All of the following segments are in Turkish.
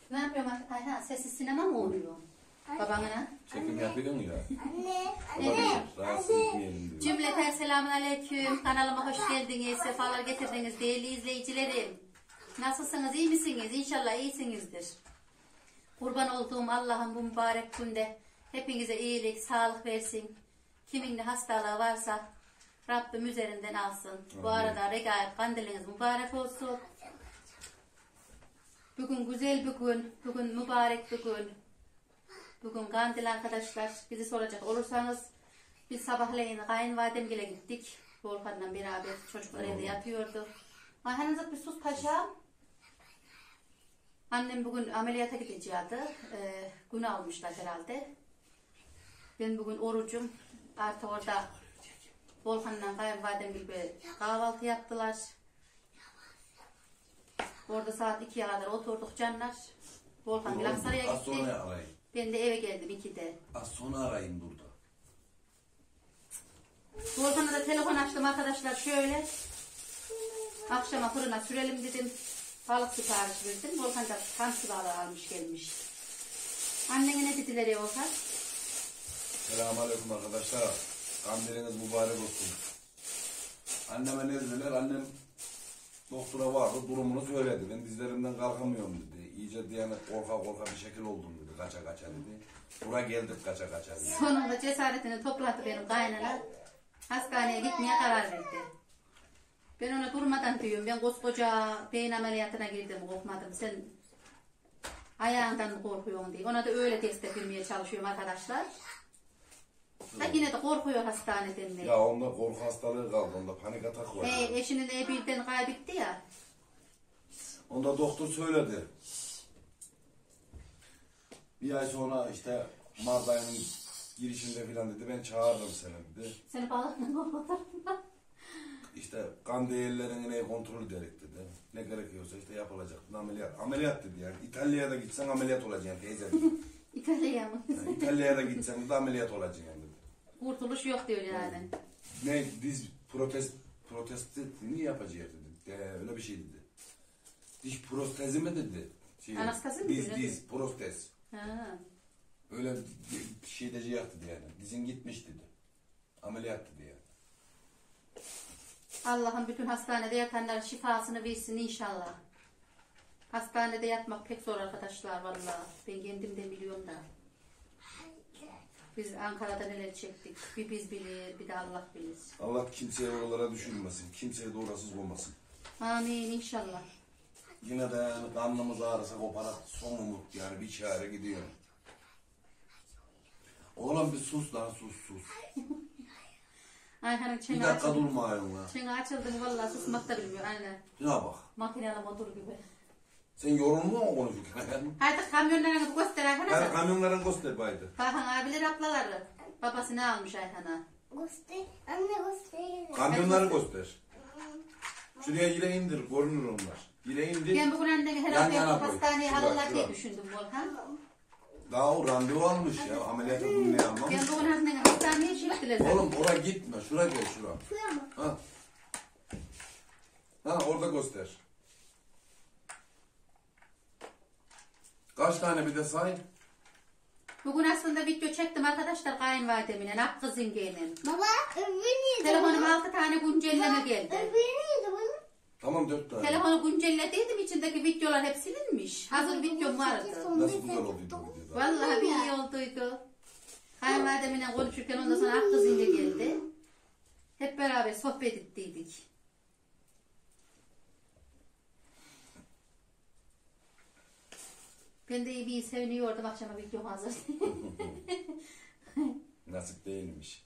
Ne yapıyorum Ayhan? Sessiz sinema mı oluyor? Babana? Çekim yapıyorsun ya. Anne. Rahatsız etmeyelim diyor. Cümleten selamun aleyküm. Kanalıma hoş geldiniz. Sefalar getirdiniz değerli izleyicilerim. Nasılsınız? İyi misiniz? İnşallah iyisinizdir. Kurban olduğum Allah'ın bu mübarek günde hepinize iyilik, sağlık versin. Kimin de hastalığı varsa Rabbim üzerinden alsın. Bu arada regaib kandiliniz mübarek olsun. Bugün güzel bir gün, bugün mübarek bir gün. Bugün kandil arkadaşlar, bizi soracak olursanız biz sabahleyin kayınvalidemgile gittik. Volkan'la beraber çocuklar evde yatıyordu. Ayhan'ınızı bir sus paşam. Annem bugün ameliyata gidecekti. Gün almışlar herhalde. Ben bugün orucum. Artık orada Volkan'la kayınvalidem gibi kahvaltı yaptılar. Orada saat 2'ye kadar oturduk canlar. Volkan Bilaksaray'a Az gitti. sonra arayayım. Ben de eve geldim 2'de. Az sonra arayayım burada. Volkan'a da telefon açtım arkadaşlar şöyle. Akşama fırına sürelim dedim. Balık sipariş verdim. Volkan da hamsi balığı almış gelmiş. Annene ne dediler ya Volkan? Selamünaleyküm arkadaşlar. Kandiliniz mübarek olsun. Anneme ne dediler? Annem doktora vardı, durumunu söyledi. Ben dizlerimden kalkamıyorum dedi. İyice yani korka bir şekil oldum dedi. Kaça dedi. Buraya geldik kaça dedi. Sonunda cesaretini topladı benim kaynana. Hastaneye gitmeye karar verdi. Ben ona durmadan diyorum. Ben koskoca beyin ameliyatına girdim, korkmadım. Sen ayağından mı korkuyorsun diye. Ona da öyle destek vermeye çalışıyorum arkadaşlar. Ha yine de korkuyor hastaneden de. Ya onda korku hastalığı kaldı. Onda panik atak var. Eşini de birden kaybetti ya. Onda doktor söyledi. Bir ay sonra işte Mart ayının girişinde filan dedi. Ben çağırırım seni dedi. Seni bağladın fotoğrafına. İşte kan değerlerini ne kontrol ederek dedi. Ne gerekiyorsa işte yapılacak. Ameliyat. Ameliyat dedi yani. İtalya'ya da gitsen ameliyat olacaksın teyze dedi. İtalya'ya mı? Yani İtalya'ya da gitsen de ameliyat olacaksın dedi. Kurtuluş yok diyor yani. Ne diz protestini yapacağız dedi. Öyle bir şey dedi. Diş protezi mi dedi. Anastezi mi diz, dedi? diz protez. Ha. Öyle bir şey diyecek dedi yani. Dizin gitmiş dedi. Ameliyat dedi yani. Allah'ım bütün hastanede yatanlara şifasını versin inşallah. Hastanede yatmak pek zor arkadaşlar vallahi. Ben kendim de biliyorum da. Biz Ankara'da neler çektik. Bir biz bilir, bir de Allah bilir. Allah kimseye oralara düşürmesin. Kimseye de orasız olmasın. Amin inşallah. Yine de yani karnımız ağrısa koparak son umut yani bir çare gidiyor. Oğlum bir sus lan sus. Ayhan'ın Bir çene dakika açıldı. durmayın lan. Çene açıldı mı vallahi susmak da bilmiyor aynen. Şuna bak. Makineli motor gibi. Sen yorulma mı konuşurken? Hadi kamyonlarını göster Ayhan'a Hadi da. kamyonların göster baydı. Bakın abiler ablaları. Babası ne almış Ayhan'a? Göster. Anne göster. Kamyonları göster. Şuraya yine indir görünür onlar. Yine indir. Ben bugün annemi Yan herhalde yana koy. hastaneye Şurada, alırlar diye şurada. düşündüm Volkan. Daha o randevu almış ya. Ameliyata bunu ne almamış. Ben bugün annemi hastaneye şey ettiler zaten. Oğlum oraya gitme. Şura gel şura. Şuraya mı? Ha. Ha orada göster. Kaç tane bir de say. Bugün aslında video çektim arkadaşlar kayınvalidemle, Akkız yengeyle. Baba öbürü neydi? Telefonuma 6 tane güncelleme geldi. Öbürü neydi bunun? Tamam 4 tane. Telefonu güncellediydim, içindeki videolar hep silinmiş. Hazır videom vardı. Nasıl güzel oldu bu video. Vallahi bir iyi olduydu. Kayınvalidemle konuşurken ondan sonra Akkız yenge geldi. Hep beraber sohbet ettiydik. Ben de iyi bir seviniyordum akşama videom hazır. Nasip değilmiş.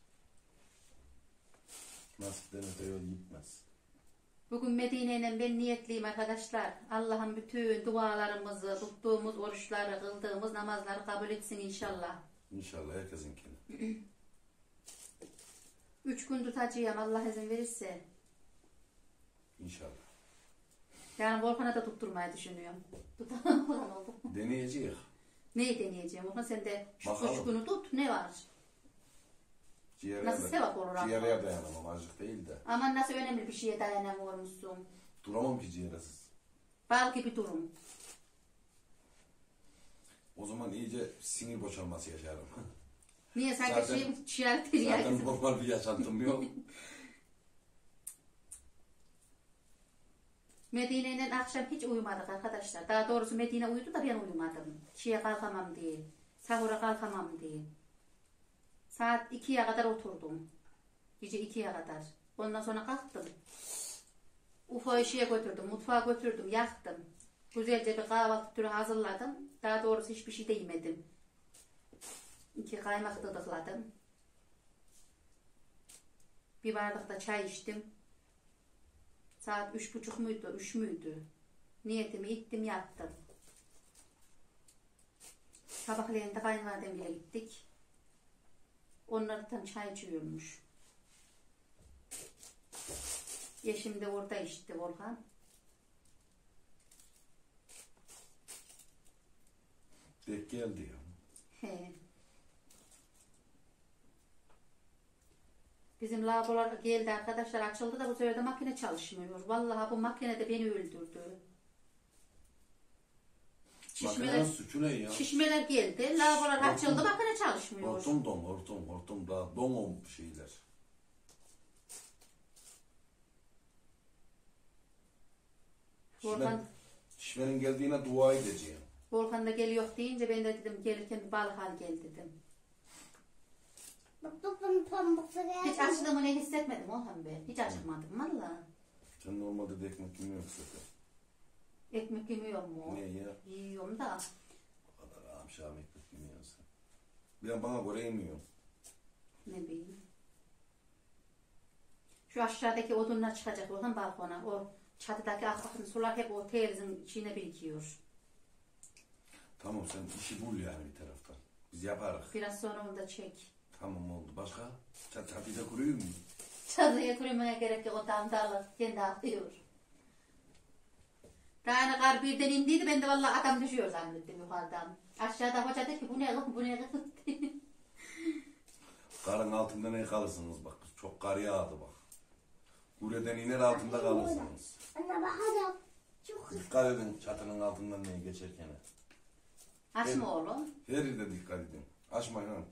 Nasipten öte yol gitmez. Bugün Medine'yle ben niyetliyim arkadaşlar. Allah'ın bütün dualarımızı, tuttuğumuz oruçları, kıldığımız namazları kabul etsin inşallah. İnşallah herkesinkini. 3 gün tutacağım Allah izin verirse. İnşallah. Yani Volkan'a da tutturmayı düşünüyorum. Tutamam oldu. Deneyeceğiz. Neyi deneyeceğim? Volkan sen de şu Bakalım. 3 günü tut. Ne var? Ciğere Nasıl sevap olur ama? Ciğere dayanamam azıcık değil de. Aman nasıl önemli bir şeye dayanamıyormuşsun. Duramam ki ciğeresiz. Bal gibi durum. O zaman iyice sinir boşalması yaşarım. Niye sanki Zaten- şiartır ya. Zaten normal bir yaşantım yok. Medine'yle akşam hiç uyumadık arkadaşlar. Daha doğrusu Medine uyudu da ben uyumadım. Şeye kalkamam diye. Sahura kalkamam diye. Saat 2'ye kadar oturdum. Gece 2'ye kadar. Ondan sonra kalktım. Ufa'yı şeye götürdüm, mutfağa götürdüm, yaktım. Güzelce bir kahvaltı türü hazırladım. Daha doğrusu hiçbir şey de yemedim. 2 kaymak dıdıkladım. Bir bardak da çay içtim. Saat 3:30 muydu, 3 müydü? Niyetimi ettim, yattım. Sabahleyin de kayınvalidemle gittik. Onlardan çay içiyormuş. Eşim de orada içti Volkan. Denk geldi ya. He. Bizim lavabolar geldi arkadaşlar, açıldı da bu sefer de makine çalışmıyor. Vallahi bu makine de beni öldürdü. Makinenin suçu ne ya? Şişmeler geldi, lavabolar Hortum- açıldı, makine çalışmıyor. Hortum daha don o şeyler. Volkan, Şişmenin geldiğine dua edeceğim. Volkan da geliyor deyince ben de dedim gelirken bir balık al gel dedim. Bak ben pamuksa Hiç açlığımı ne hissetmedim Volkan be. Hiç acıkmadım valla. Sen normalde de ekmek yemiyorsun zaten. Ekmek yemiyor mu? Ne ya? Yiyorum da. O kadar amşam ekmek yemiyorsun. Ben bana göre yemiyorum. Ne bileyim. Şu aşağıdaki odunlar çıkacak oradan balkona. O çatıdaki akıntı sular hep o telizin içine birikiyor. Tamam sen işi bul yani bir taraftan. Biz yaparız. Biraz sonra onu da çek. Tamam oldu. Başka? Çatıda kuruyor mu? Çatıya kurumaya gerek yok. O damdalı kendi atlıyor. Daha yeni kar birden indiydi. Ben de vallahi adam düşüyor zannettim yukarıdan. Aşağıda hoca dedi ki bu ne kız bu ne kız. Karın altında ne kalırsınız bak. Çok kar yağdı bak. Kureden iner altında kalırsınız. Anne bakacağım. Çok Dikkat edin çatının altından ne geçerken. Açma oğlum. Her yerde dikkat edin. Açmayın ha.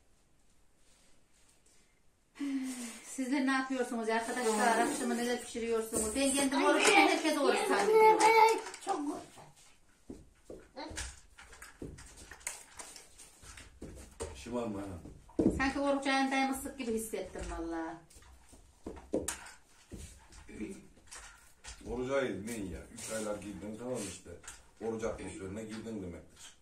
Sizler ne yapıyorsunuz ya arkadaşlar? Akşama neler pişiriyorsunuz? Ben kendim oruçluyum. Herkes oruç zannediyor. çok İşi var mı ha? Sanki oruç ayındaymışsın gibi hissettim vallahi. Oruç ayı ne ya? 3 aylar girdin tamam işte. Oruç atmosferine girdin demektir.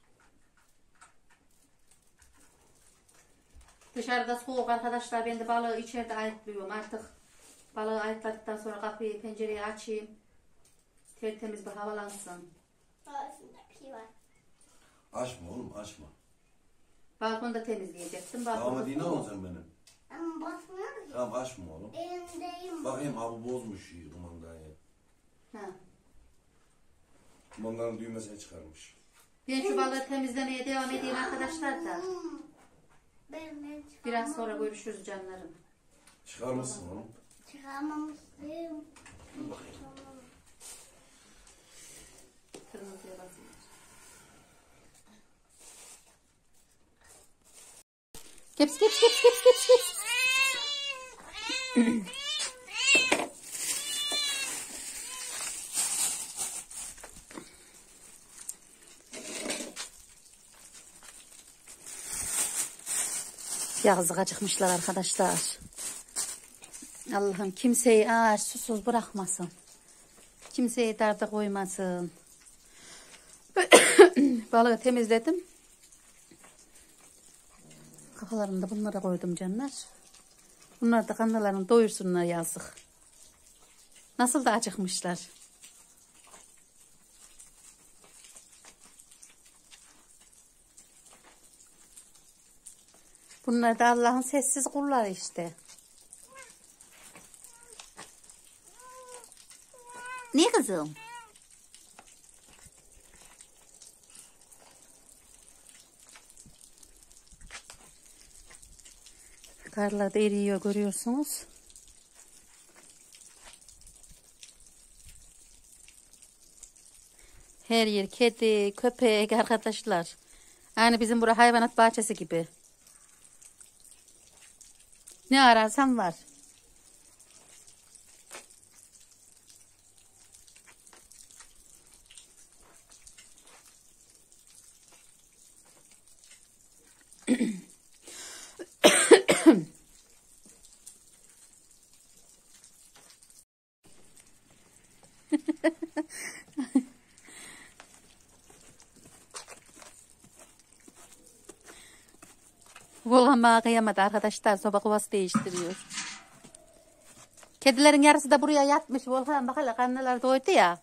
Dışarıda soğuk arkadaşlar. Ben de balığı içeride ayıklıyorum. Artık balığı ayıkladıktan sonra kapıyı pencereyi açayım. Tertemiz bir havalansın. Ağzında pi var. Açma oğlum açma. Balkonu da temizleyecektim. Tamam hadi ne olsun sen benim? Ama basmıyor ki. Tamam açma oğlum. Elimdeyim. Bakayım abi bozmuş şeyi kumandayı. Ha. Kumandanın düğmesini çıkarmış. Ben şu balığı temizlemeye devam edeyim arkadaşlar da. Ben Biraz sonra görüşürüz canlarım. Çıkarmışsın oğlum. çıkarmamıştım. Dur bakayım. Kırmızıya basayım. Keps keps keps keps keps keps. Yazık acıkmışlar arkadaşlar. Allah'ım kimseyi aç susuz bırakmasın. Kimseyi darda koymasın. Balığı temizledim. Kafalarını da bunlara koydum canlar. Bunlar da karnlarını doyursunlar yazık. Nasıl da acıkmışlar. Bunlar da Allah'ın sessiz kulları işte. Ne kızım? Karlar da eriyor görüyorsunuz. Her yer kedi, köpek arkadaşlar. Yani bizim bura hayvanat bahçesi gibi. Ne ararsan var. Volkan bana kıyamadı arkadaşlar. Soba kovası değiştiriyor. Kedilerin yarısı da buraya yatmış. Volkan bak hele karnları doydu ya.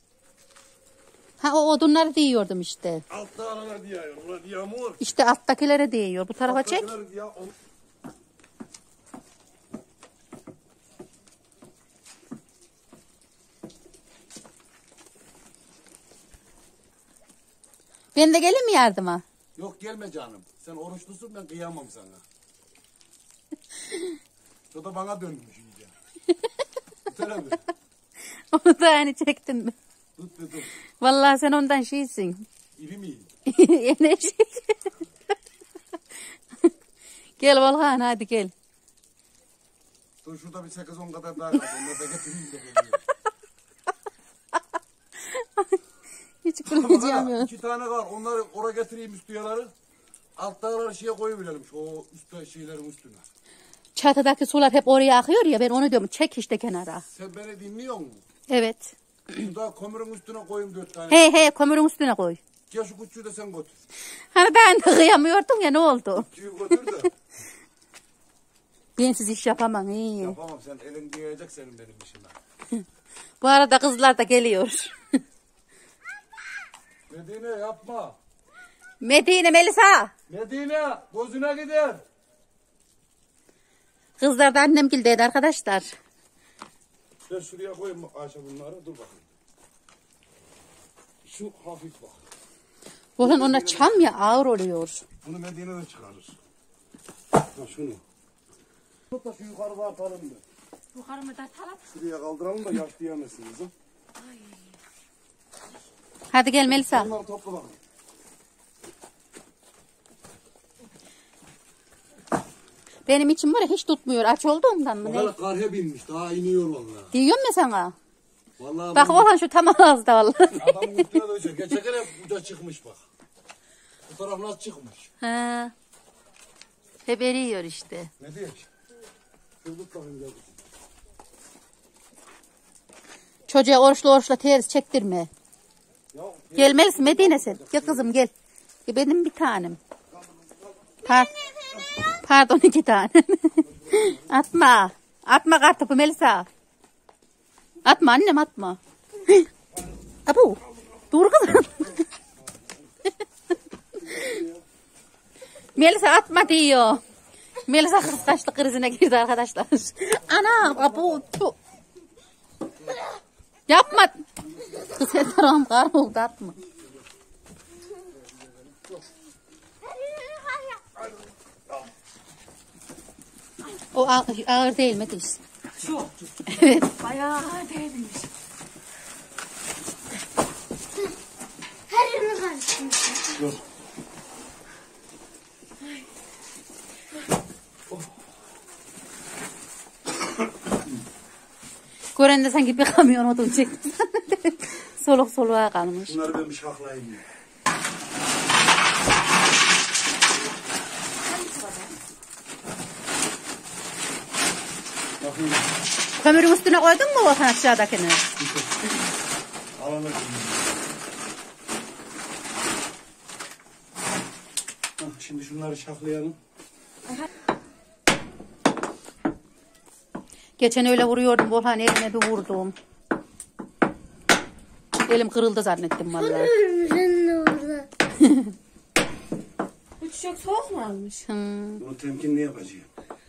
Ha o odunları diyordum işte. Altta aralar diyor. Ulan yağmur. İşte alttakilere değiyor. Bu tarafa çek. Ben de geleyim mi yardıma? Yok gelme canım. Sen oruçlusun, ben kıyamam sana. O da bana dönmüş iyice. Tutar abi. Onu da hani çektin mi? Tut be tut. Vallahi sen ondan şeysin. İri miyim? Enerji. Gel Volkan hadi gel. Dur şurada bir 8-10 kadar daha kaldı. Onları da getireyim de geliyor. Hiç gülmeyeceğim ya. 2 tane var. Onları oraya getireyim üstü yaları. Alttakileri şeye koyuverelim. Şu üstte şeylerin üstüne. Çatıdaki sular hep oraya akıyor ya ben onu diyorum. Çek işte kenara. Sen beni dinliyor musun? Evet. Şurada kömürün üstüne koyayım 4 tane. He kömürün üstüne koy. Gel şu küçüğü de sen götür. Hani ben de kıyamıyordum ya ne oldu? Küçüğü götür de. Ben siz iş yapamam iyi. Yapamam, sen elin diyecek senin benim işime. Bu arada kızlar da geliyor. Medine yapma. Medine Melisa. Medine gözüne gider. Kızlar da annem gildeydi arkadaşlar. Ben şuraya koyayım Ayşe bunları. Dur bakayım. Şu hafif bak. Ulan ona çam ya ağır oluyor. Bunu Medine'den çıkarır. Ha şunu. Tut da şu yukarı atalım da. Yukarı mı da atalım? Şuraya kaldıralım da yaşlayamazsın kızım. Hadi gel Melisa. Bunları topla bakayım. Benim için var ya hiç tutmuyor. Aç olduğumdan mı ne? Bakalım karhe binmiş. Daha iniyor vallahi. Diyorum ya sana. Vallahi Bak olan şu tam ağızda vallahi. adamın üstüne de uçuyor. Geçen kere uca çıkmış bak. Bu taraf nasıl çıkmış? Ha. Hep eriyor işte. Ne diyeyim? Şurada bakayım gel. Çocuğa oruçla ters çektirme. Ya, Gelmelisin Medine sen. Gel kızım gel. Benim bir tanem. Pardon 2 tane. Atma. Atma kartopu Melisa. Atma annem atma. Abu. Dur kızım. Melisa atma diyor. Melisa kıskançlık krizine girdi arkadaşlar. Ana abu. Yapma. Kız sen tarafım kar oldu atma. O ağır değil mi Metis? Şu. Evet. Bayağı ağır değilmiş. Her yerini karıştırmış. dur. Gören de sanki bir kamyon odun çekti. Soluk soluğa kalmış. Bunları ben bir şaklayayım. Bakayım. Kömürün üstüne koydun mu o aşağıdakini? Alana şimdi şunları şaklayalım. Geçen öyle vuruyordum. Volkan elime bir vurdum. Elim kırıldı zannettim vallahi. Önümüzün orada. Bu çiçek soğuk mu almış? Bunu temkinli yapacağım.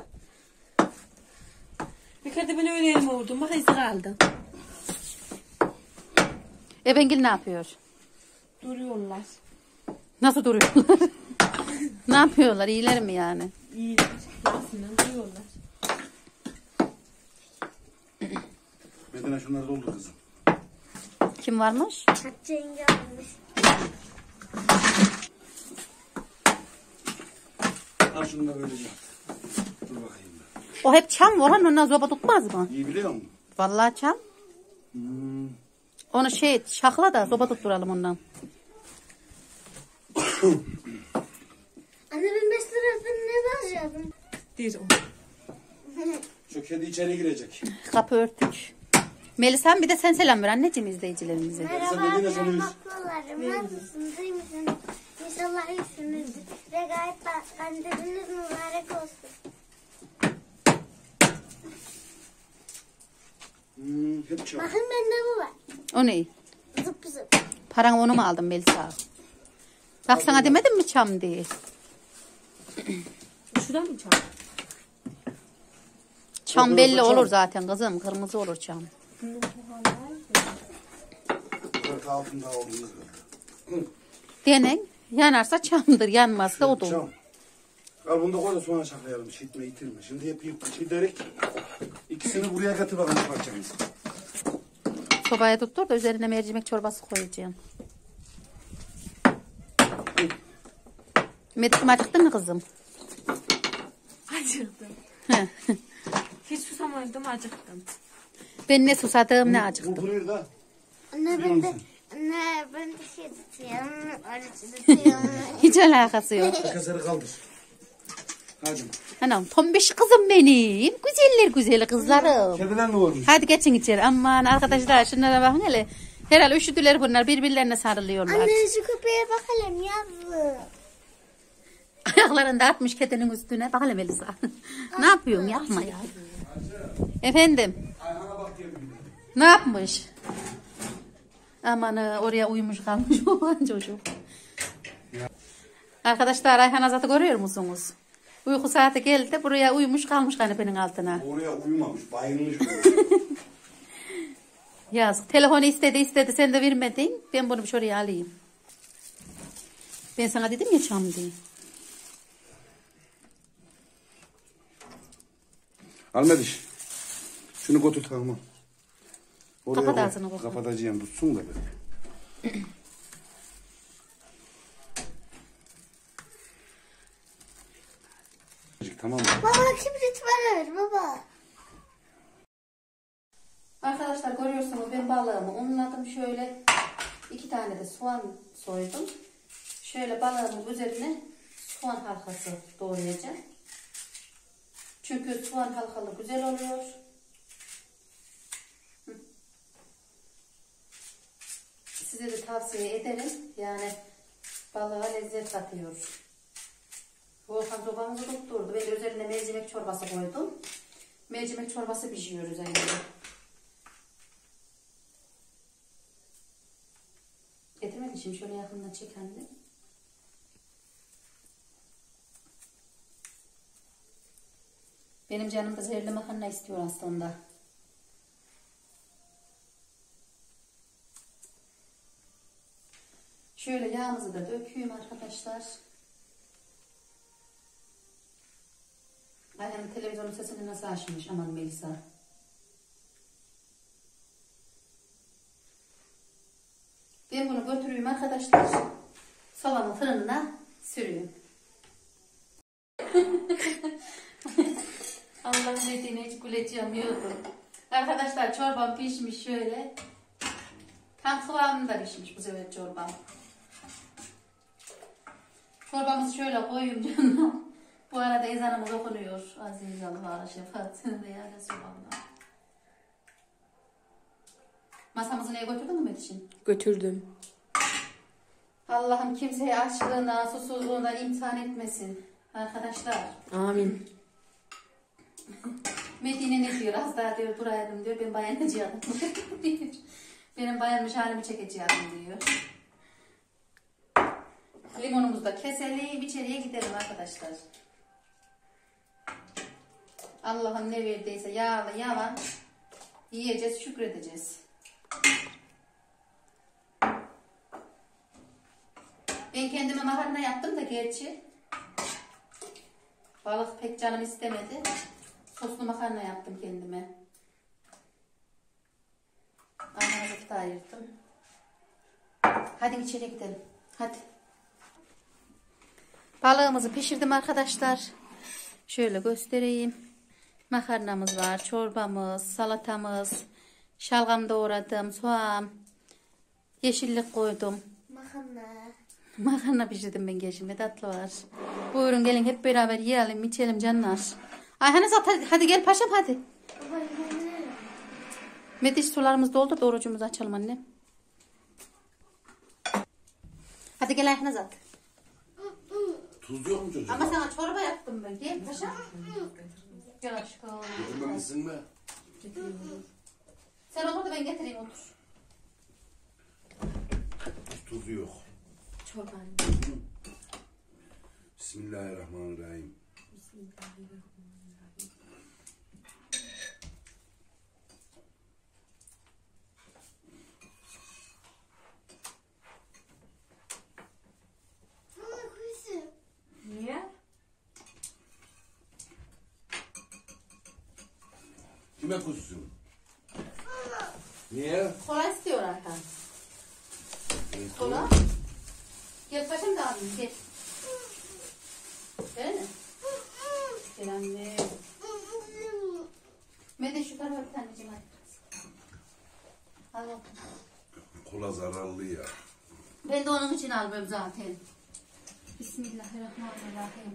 Bir kere de ben öyle elime vurdum. Bak izi kaldı. Ebengil ne yapıyor? Duruyorlar. Nasıl duruyorlar? Ne yapıyorlar? İyiler mi yani? İyi. Aslında duruyorlar. Medine şunları doldur kızım. Kim varmış? Hatice yenge almış. Al şunu da böylece. Dur bakayım da. O hep çam Orhan, ondan zoba tutmaz mı? İyi biliyor musun? Vallahi çam. Onu şakla da zoba tutturalım ondan. Anne ben 5 lira ne alacaktım? Değil o. Şu kedi içeri girecek. Kapı örtük. Melisa'm bir de sen selam ver anneciğim izleyicilerimize. Merhaba Sen Medine ben sanıyorsun. makrolarım. Nasılsınız? İyi misiniz? İnşallah iyisinizdir. Ve gayet kandiliniz mübarek olsun. Hep çal. Bakın bende bu var. O ne? Zıp zıp. Paranı onu mu aldın Melisa? Bak sana demedim mi çam diye? Şuradan mı çal? Çam Olur, belli çam. olur zaten kızım. Kırmızı olur çam. Kırk altında olduğumuz kadar. Denen yanarsa çamdır, yanmazsa odun. Çam. Al bunu da koy da sonra çaklayalım. Şitme itirme. Şimdi hep giderek ikisini buraya getir bakalım parçamızı. Sobaya tuttur da üzerine mercimek çorbası koyacağım. Metin acıktın mı kızım? Acıktım. He. Hiç susamadım, acıktım. Ben ne susadım ne Bu acıktım. duruyor da. Anne ben de şey tutuyorum. Arıcı tutuyorum. Hiç alakası yok. Kasarı kaldır. Hadi. Anam tombiş kızım benim. Güzeller güzeli kızlarım. Kediler ne olmuş? Hadi geçin içeri. Aman arkadaşlar şunlara bakın hele. Herhalde üşüdüler bunlar, birbirlerine sarılıyorlar. Anne şu köpeğe bakalım yavrum. Ayaklarını da atmış kedinin üstüne. Bakalım Elisa. Ne yapıyorsun? Yapma ya. Efendim. Ne yapmış? Aman oraya uyumuş kalmış olan çocuk. Arkadaşlar Ayhan Azat'ı görüyor musunuz? Uyku saati geldi de buraya uyumuş kalmış kanepenin altına. Oraya uyumamış. Bayılmış. Yazık. Telefonu istedi sen de vermedin. Ben bunu şuraya alayım. Ben sana dedim ya çam diye. Almediş. Şunu götür tamam. Oraya Kapat koy. ağzını bakalım. Kapatacağım. Tutsun da böyle. Tamam mı? Baba kibrit ver baba. Arkadaşlar görüyorsunuz ben balığımı unladım şöyle. 2 tane de soğan soydum. Şöyle balığımın üzerine soğan halkası doğrayacağım. Çünkü soğan halkalı güzel oluyor. Size de tavsiye ederim. Yani balığa lezzet katıyor. Volkan sobamızı tutturdu. Ben de üzerine mercimek çorbası koydum. Mercimek çorbası pişiyor üzerinde. Getirmedi şimdi şöyle yakından çek anne. Benim canım da zehirli makarna istiyor aslında. Şöyle yağımızı da döküyorum arkadaşlar. Aynen televizyonun sesini nasıl açmış aman Melisa. Ben bunu götürüyorum arkadaşlar. Sobanın fırınına sürüyorum. Allah'ın dediğine hiç güleceğim yoktu. Arkadaşlar çorbam pişmiş şöyle. Tam kıvamında pişmiş bu sefer çorbam. Çorbamızı şöyle koyuyorum canım. Bu arada ezanımız okunuyor. Aziz Allah şefaat veya Resulallah. Masamızı neye götürdün mü Betiş'in? Götürdüm. Allah'ım kimseyi açlığına, susuzluğuna imtihan etmesin. Arkadaşlar. Amin. Medine ne diyor? Az daha diyor duraydım diyor. Ben bayanacağım. Benim bayanmış halimi çekeceğim diyor. Limonumuzu da keselim. İçeriye gidelim arkadaşlar. Allah'ım ne verdiyse yağlı yavan yiyeceğiz, şükredeceğiz. Ben kendime makarna yaptım da gerçi. Balık pek canım istemedi. Soslu makarna yaptım kendime. Anamızı da ayırdım. Hadi içeri gidelim. Hadi. Balığımızı pişirdim arkadaşlar. Şöyle göstereyim. Makarnamız var, çorbamız, salatamız, şalgam doğradım, soğan, yeşillik koydum. Makarna pişirdim ben geçimde, tatlı var. Buyurun gelin hep beraber yiyelim, içelim canlar. Ayhan Azat hadi gel paşam hadi. Mediş sularımız doldu da orucumuzu açalım annem. Hadi gel Ayhan Azat. Tuz yok mu çocuğum? Ama sana çorba yaptım ben. Gel paşam. Gel aşkım. Getirmemişsin mi? Sen otur da ben getireyim otur. Hiç tuzu yok. Çorban. Bismillahirrahmanirrahim. Niye? Kime kuzsun? Niye? Kola istiyor Ayhan. Kola. Gel paşam da alayım gel. Gel mi? Gel anne. Mede şu tarafa bir taneciğim hadi. Al otur. Kola zararlı ya. Ben de onun için almıyorum zaten. Bismillahirrahmanirrahim.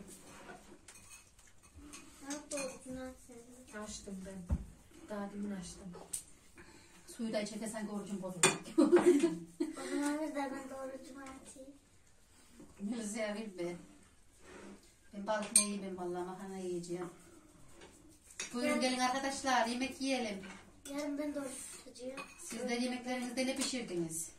Açtım ben. Daha demin açtım. Suyu da içerken sanki orucum bozuldu. O zaman da ben doğru cumartesi. Rızıya verme. Ben balık ne yiyeyim ben vallahi makarna yiyeceğim. Buyurun gelin arkadaşlar yemek yiyelim. Yarın ben doğru tutacağım. Sizler yemeklerinizde ne pişirdiniz?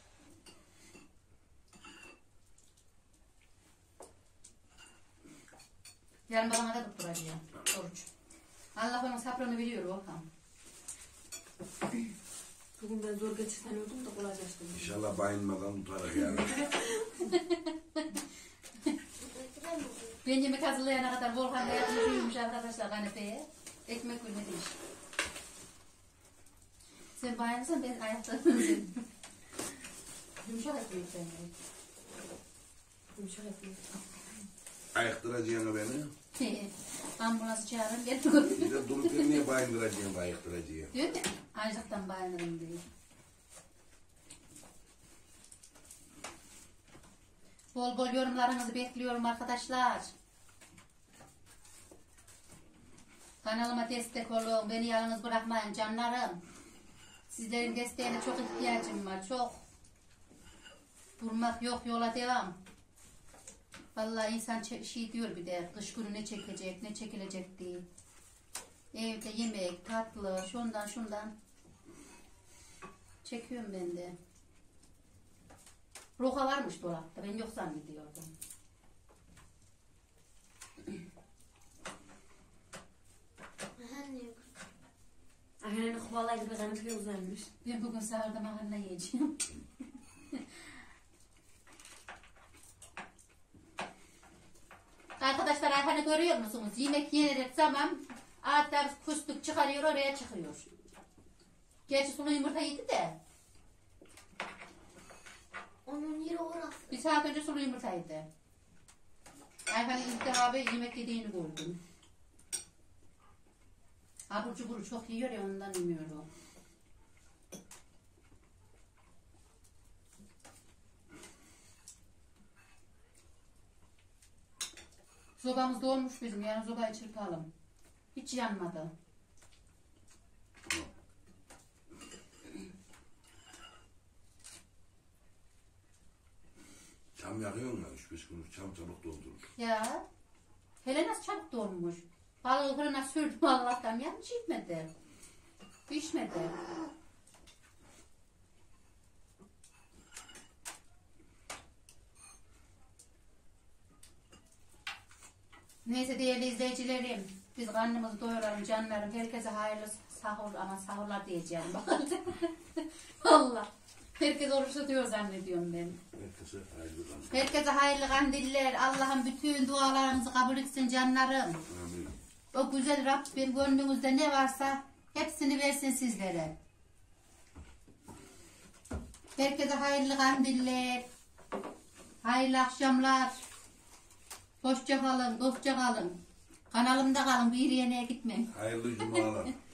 Yarın bana da tutturacağım. Oruç. Allah onun sabrını biliyor Volkan. Bugün ben zor geçirsen öldüm de kolay açtım. İnşallah bayılmadan tutarak yani. Ben yemek hazırlayana kadar Volkan da yatmış uyumuş arkadaşlar kanepeye. Ekmek gülmemiş. Sen bayanırsan ben ayakta uyuyayım. Yumuşak ekmek sen. Yumuşak ekmek. Ayaktıracaksın beni. Ambulans çağırın gel. Bir de durup niye bayındıracaksın ayaktıracaksın? Diyor ki açlıktan bayanırım diyor. Bol bol yorumlarınızı bekliyorum arkadaşlar. Kanalıma destek olun. Beni yalnız bırakmayın canlarım. Sizlerin desteğine çok ihtiyacım var. Çok. Durmak yok, yola devam. Vallahi insan şey diyor bir de kış günü ne çekecek, ne çekilecek diye. Evde yemek, tatlı, şundan. Çekiyorum ben de. Roka varmış dolapta. Ben yok zannediyordum. Ayhan'ın kubalaydı bir kanepeye uzanmış. Ben bugün sahurda makarna yiyeceğim. Arkadaşlar Ayhan'ı görüyor musunuz? Yemek yenecek zaman adeta kustuk çıkarıyor oraya çıkıyor. Gerçi sulu yumurta yedi de. Onun yeri orası. Bir saat önce sulu yumurta yedi. Ayhan'ın ilk defa bir yemek yediğini gördüm. Abur cuburu çok yiyor ya ondan bilmiyorum. Sobamız dolmuş bizim yani sobayı çırpalım. Hiç yanmadı. Çam yakıyor mu? 3-5 günlük çam çabuk doldurur. Ya. Hele nasıl çabuk dolmuş. Balığı fırına sürdüm Allah'tan yanlış gitmedi. Pişmedi. Neyse değerli izleyicilerim. Biz karnımızı doyuralım canlarım. Herkese hayırlı sahur ama sahurlar diyeceğim. Valla. Herkes oruç tutuyor zannediyorum ben. Herkese hayırlı kandiller. Herkese hayırlı kandiller. Allah'ım bütün dualarınızı kabul etsin canlarım. Amin. O güzel Rabbim gönlünüzde ne varsa hepsini versin sizlere. Herkese hayırlı kandiller. Hayırlı akşamlar. Hoşça kalın, dostça kalın. Kanalımda kalın, bir yere gitmeyin. Hayırlı cumalar.